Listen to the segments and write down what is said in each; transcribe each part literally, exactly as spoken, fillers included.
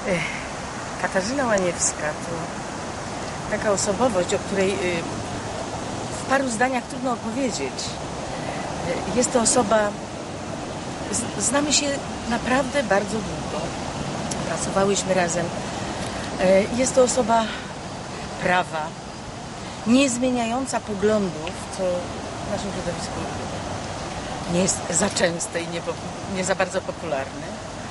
Katarzyna Łaniewska to taka osobowość, o której w paru zdaniach trudno opowiedzieć. Jest to osoba, znamy się naprawdę bardzo długo. Pracowałyśmy razem. Jest to osoba prawa, niezmieniająca poglądów, co w naszym środowisku nie jest za częste i nie, nie za bardzo popularne.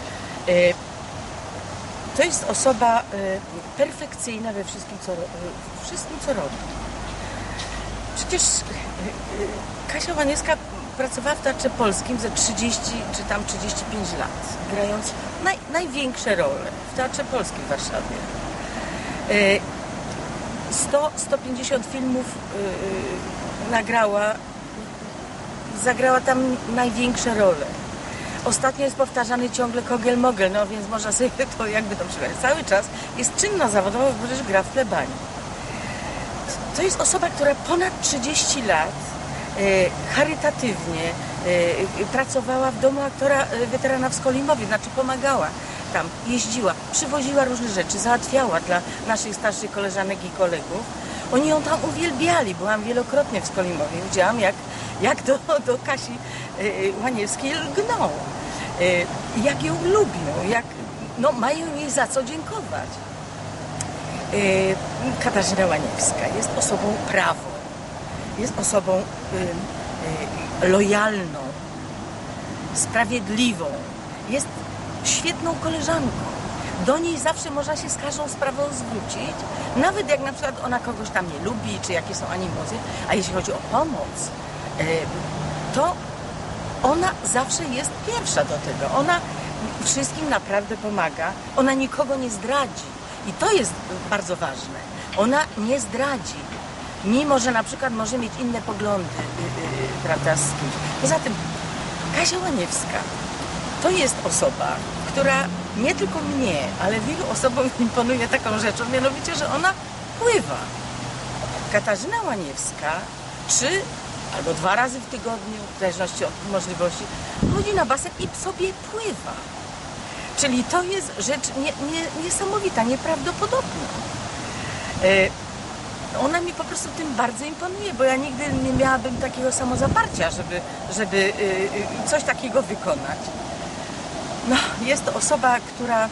To jest osoba perfekcyjna we wszystkim, co, we wszystkim, co robi. Przecież Kasia Łaniewska pracowała w Teatrze Polskim ze trzydzieści czy tam trzydzieści pięć lat, grając naj, największe role w Teatrze Polskim w Warszawie. sto do stu pięćdziesięciu filmów nagrała, zagrała tam największe role. Ostatnio jest powtarzany ciągle Kogel-Mogel, no więc można sobie to jakby to przyjąć. Cały czas jest czynna zawodowo, bo też gra w plebanii. To jest osoba, która ponad trzydzieści lat e, charytatywnie e, pracowała w domu aktora e, weterana w Skolimowie, znaczy pomagała tam, jeździła, przywoziła różne rzeczy, załatwiała dla naszych starszych koleżanek i kolegów. Oni ją tam uwielbiali, byłam wielokrotnie w Skolimowie, widziałam jak, jak do, do Kasi e, Łaniewskiej lgną, e, jak ją lubią, jak no, mają jej za co dziękować. Katarzyna Łaniewska jest osobą prawą, jest osobą y, y, lojalną, sprawiedliwą, jest świetną koleżanką. Do niej zawsze można się z każdą sprawą zwrócić, nawet jak na przykład ona kogoś tam nie lubi, czy jakie są animozje, a jeśli chodzi o pomoc, y, to ona zawsze jest pierwsza do tego. Ona wszystkim naprawdę pomaga, ona nikogo nie zdradzi. I to jest bardzo ważne. Ona nie zdradzi, mimo że na przykład może mieć inne poglądy, yy, yy, prawda, z kimś. Poza tym Kasia Łaniewska to jest osoba, która nie tylko mnie, ale wielu osobom imponuje taką rzeczą, mianowicie, że ona pływa. Katarzyna Łaniewska trzy albo dwa razy w tygodniu, w zależności od możliwości, chodzi na basen i sobie pływa. Czyli to jest rzecz nie, nie, niesamowita, nieprawdopodobna. E, ona mi po prostu tym bardzo imponuje, bo ja nigdy nie miałabym takiego samozaparcia, żeby, żeby e, coś takiego wykonać. No, jest to osoba, która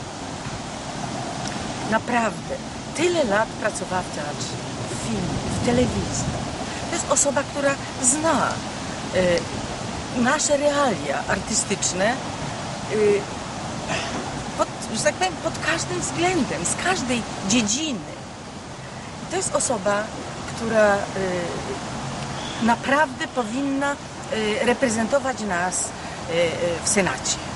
naprawdę tyle lat pracowała w teatrze, w filmie, w telewizji. To jest osoba, która zna e, nasze realia artystyczne, e, Pod, że tak powiem, pod każdym względem, z każdej dziedziny. I to jest osoba, która y, naprawdę powinna y, reprezentować nas y, y, w Senacie.